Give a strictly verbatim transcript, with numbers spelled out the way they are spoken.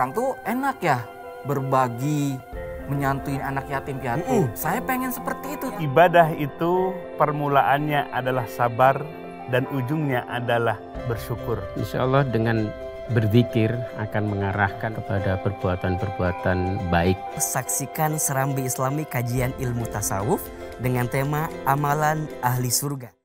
orang tuh enak ya berbagi, menyantui anak yatim piatu. Mm. Saya pengen seperti itu. Ibadah itu permulaannya adalah sabar dan ujungnya adalah bersyukur. Insya Allah dengan berzikir akan mengarahkan kepada perbuatan-perbuatan baik. Saksikan Serambi Islami kajian ilmu tasawuf dengan tema Amalan Ahli Surga.